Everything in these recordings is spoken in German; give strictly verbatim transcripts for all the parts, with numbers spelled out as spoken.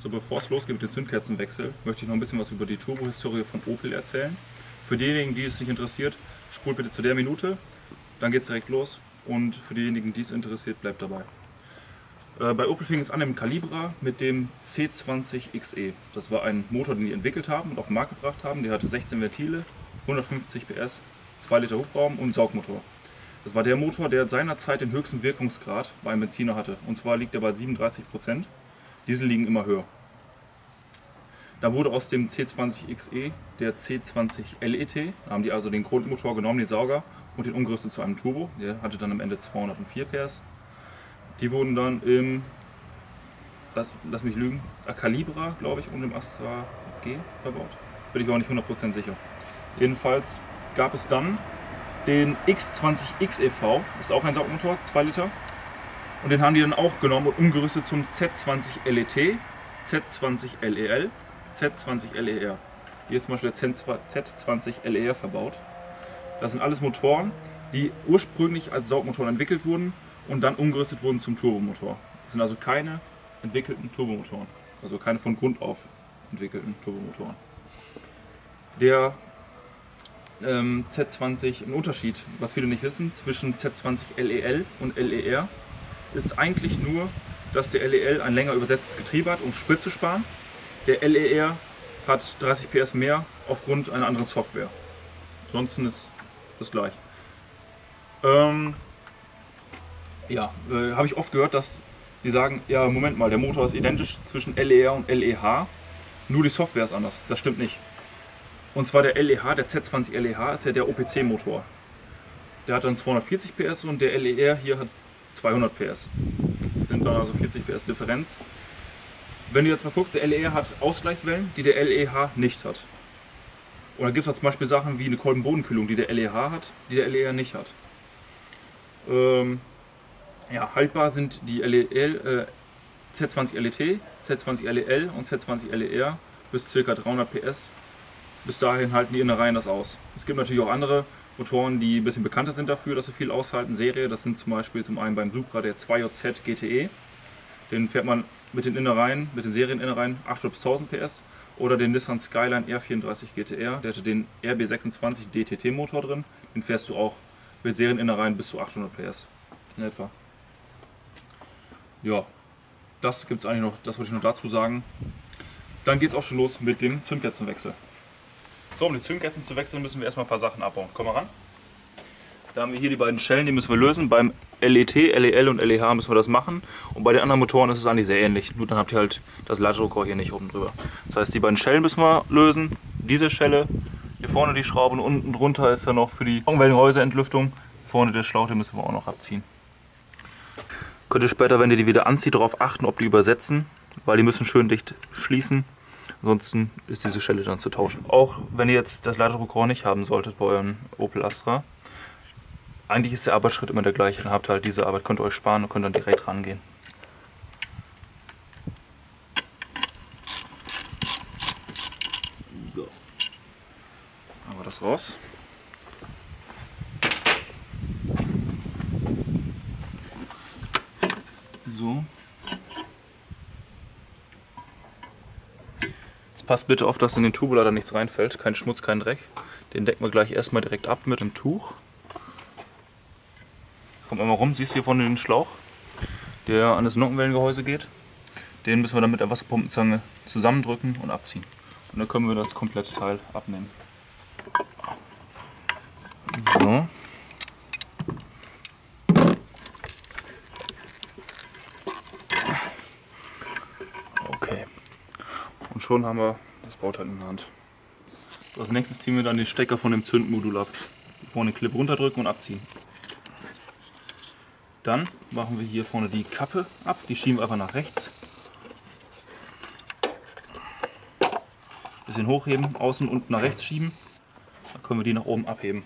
So, bevor es losgeht mit dem Zündkerzenwechsel, möchte ich noch ein bisschen was über die Turbohistorie von Opel erzählen. Für diejenigen, die es nicht interessiert, spult bitte zu der Minute, dann geht es direkt los. Und für diejenigen, die es interessiert, bleibt dabei. Äh, bei Opel fing es an im Calibra mit dem C zwanzig X E. Das war ein Motor, den die entwickelt haben und auf den Markt gebracht haben. Der hatte sechzehn Ventile, hundertfünfzig P S, zwei Liter Hubraum und Saugmotor. Das war der Motor, der seinerzeit den höchsten Wirkungsgrad beim Benziner hatte. Und zwar liegt er bei siebenunddreißig Prozent. Diesel liegen immer höher. Da wurde aus dem C zwanzig X E der C zwanzig L E T. Da haben die also den Grundmotor genommen, den Sauger, und den umgerüstet zu einem Turbo. Der hatte dann am Ende zweihundertvier P S. Die wurden dann im, lass, lass mich lügen, Calibra, glaube ich, und im Astra G verbaut. Bin ich auch nicht hundert Prozent sicher. Jedenfalls gab es dann den X zwanzig X E V, das ist auch ein Saugmotor, zwei Liter. Und den haben die dann auch genommen und umgerüstet zum Z zwanzig L E T, Z zwanzig L E L, Z zwanzig L E R. Hier ist zum Beispiel der Z zwanzig L E R verbaut. Das sind alles Motoren, die ursprünglich als Saugmotoren entwickelt wurden und dann umgerüstet wurden zum Turbomotor. Das sind also keine entwickelten Turbomotoren, also keine von Grund auf entwickelten Turbomotoren. Der ähm, Z zwanzig, ein Unterschied, was viele nicht wissen, zwischen Z zwanzig L E L und L E R, ist eigentlich nur, dass der L E L ein länger übersetztes Getriebe hat, um Sprit zu sparen. Der L E R hat dreißig P S mehr aufgrund einer anderen Software. Ansonsten ist das gleich. Ähm, ja, äh, habe ich oft gehört, dass die sagen, ja Moment mal, der Motor ist identisch zwischen L E R und L E H, nur die Software ist anders. Das stimmt nicht. Und zwar der L E H, der Z zwanzig L E H ist ja der O P C-Motor. Der hat dann zweihundertvierzig P S und der L E R hier hat zweihundert P S. Das sind dann also vierzig P S Differenz. Wenn du jetzt mal guckst, der L E R hat Ausgleichswellen, die der L E H nicht hat. Und da gibt es zum Beispiel Sachen wie eine Kolbenbodenkühlung, die der L E H hat, die der L E R nicht hat. Ähm, ja, haltbar sind die L E L, äh, Z zwanzig L E T, Z zwanzig L E L und Z zwanzig L E R bis ca. dreihundert P S. Bis dahin halten die Innereien das aus. Es gibt natürlich auch andere Motoren, die ein bisschen bekannter sind dafür, dass sie viel aushalten. Serie, das sind zum Beispiel zum einen beim Supra der zwei J Z G T E. Den fährt man mit den Innereien, mit den Serieninnereien achthundert bis tausend P S. Oder den Nissan Skyline R vierunddreißig G T R, der hatte den R B sechsundzwanzig D T T Motor drin. Den fährst du auch mit Serieninnereien bis zu achthundert P S in etwa. Ja, das gibt es eigentlich noch, das wollte ich noch dazu sagen. Dann geht es auch schon los mit dem Zündkerzenwechsel. So, um die Zündkerzen zu wechseln, müssen wir erstmal ein paar Sachen abbauen. Komm mal ran. Da haben wir hier die beiden Schellen, die müssen wir lösen. Beim L E T, L E L und L E H müssen wir das machen. Und bei den anderen Motoren ist es eigentlich sehr ähnlich. Nur dann habt ihr halt das Leiterdruckrohr hier nicht oben drüber. Das heißt, die beiden Schellen müssen wir lösen. Diese Schelle, hier vorne die Schraube und unten drunter ist ja noch für die Augenwellenhäuseentlüftung. Vorne der Schlauch, den müssen wir auch noch abziehen. Könnt ihr später, wenn ihr die wieder anzieht, darauf achten, ob die übersetzen. Weil die müssen schön dicht schließen. Ansonsten ist diese Schelle dann zu tauschen. Auch wenn ihr jetzt das Leiterdruckrohr nicht haben solltet bei eurem Opel Astra. Eigentlich ist der Arbeitsschritt immer der gleiche. Dann habt ihr halt diese Arbeit, könnt ihr euch sparen und könnt dann direkt rangehen. So. Machen wir das raus. So. Passt bitte auf, dass in den Turbolader nichts reinfällt. Kein Schmutz, kein Dreck. Den decken wir gleich erstmal direkt ab mit dem Tuch. Kommt einmal rum, siehst du hier vorne den Schlauch, der an das Nockenwellengehäuse geht. Den müssen wir dann mit der Wasserpumpenzange zusammendrücken und abziehen. Und dann können wir das komplette Teil abnehmen. So. Okay. Und schon haben wir das Bauteil in der Hand. Als nächstes ziehen wir dann den Stecker von dem Zündmodul ab. Vorne den Clip runterdrücken und abziehen. Dann machen wir hier vorne die Kappe ab, die schieben wir einfach nach rechts. Bisschen hochheben, außen und nach rechts schieben. Dann können wir die nach oben abheben.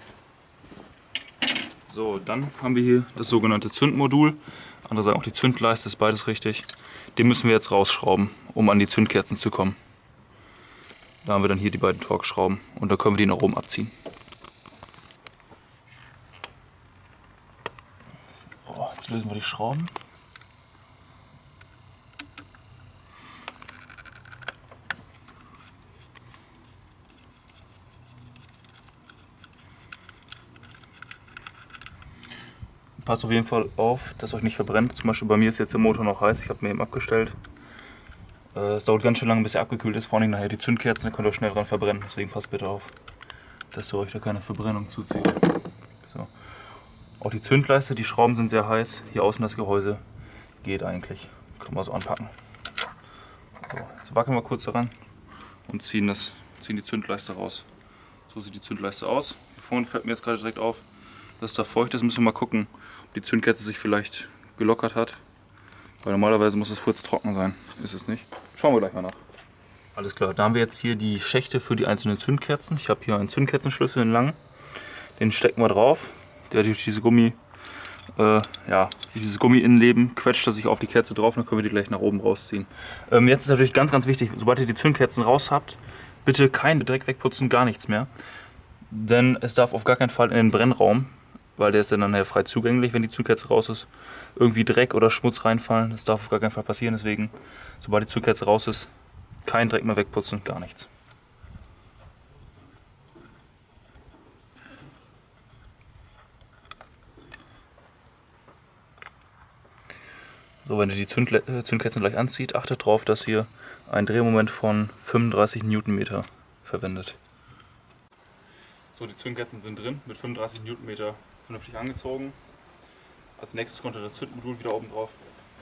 So, dann haben wir hier das sogenannte Zündmodul. Andere auch die Zündleiste, ist beides richtig. Den müssen wir jetzt rausschrauben, um an die Zündkerzen zu kommen. Da haben wir dann hier die beiden Torx-Schrauben und da können wir die nach oben abziehen. So, jetzt lösen wir die Schrauben. Passt auf jeden Fall auf, dass euch nicht verbrennt. Zum Beispiel bei mir ist jetzt der Motor noch heiß, ich habe mir eben abgestellt. Es dauert ganz schön lange, bis er abgekühlt ist, vor allem nachher die Zündkerzen, da könnt ihr euch schnell dran verbrennen. Deswegen passt bitte auf, dass ihr euch da keine Verbrennung zuzieht. So. Auch die Zündleiste, die Schrauben sind sehr heiß. Hier außen das Gehäuse geht eigentlich. Können wir so anpacken. So, jetzt wackeln wir kurz daran und ziehen, das, ziehen die Zündleiste raus. So sieht die Zündleiste aus. Hier vorne fällt mir jetzt gerade direkt auf, dass da feucht ist. Müssen wir mal gucken, ob die Zündkerze sich vielleicht gelockert hat. Weil normalerweise muss es furztrocken sein. Ist es nicht. Schauen wir gleich mal nach. Alles klar, da haben wir jetzt hier die Schächte für die einzelnen Zündkerzen. Ich habe hier einen Zündkerzenschlüssel, einen langen. Den stecken wir drauf. Der durch diese Gummi, äh, ja, dieses Gummi-Innenleben quetscht er sich auf die Kerze drauf, dann können wir die gleich nach oben rausziehen. Ähm, jetzt ist natürlich ganz, ganz wichtig, sobald ihr die Zündkerzen raus habt, bitte keinen Dreck wegputzen, gar nichts mehr. Denn es darf auf gar keinen Fall in den Brennraum, weil der ist dann nachher frei zugänglich, wenn die Zündkerze raus ist, irgendwie Dreck oder Schmutz reinfallen. Das darf auf gar keinen Fall passieren, deswegen, sobald die Zündkerze raus ist, kein Dreck mehr wegputzen, gar nichts. So, wenn ihr die Zündle äh, Zündkerzen gleich anzieht, achtet darauf, dass ihr ein Drehmoment von fünfunddreißig Newtonmeter verwendet. So, die Zündkerzen sind drin, mit fünfunddreißig Newtonmeter vernünftig angezogen. Als nächstes kommt das Zündmodul wieder oben drauf.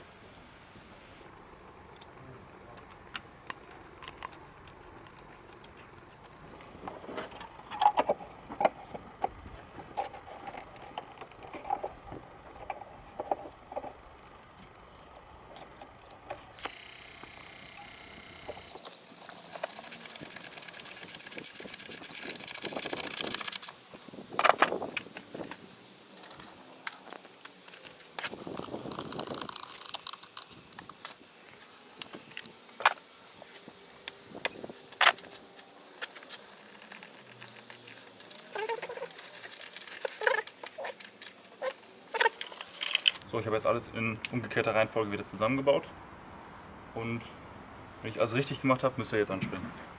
So, ich habe jetzt alles in umgekehrter Reihenfolge wieder zusammengebaut und wenn ich alles richtig gemacht habe, müsst ihr jetzt anspringen.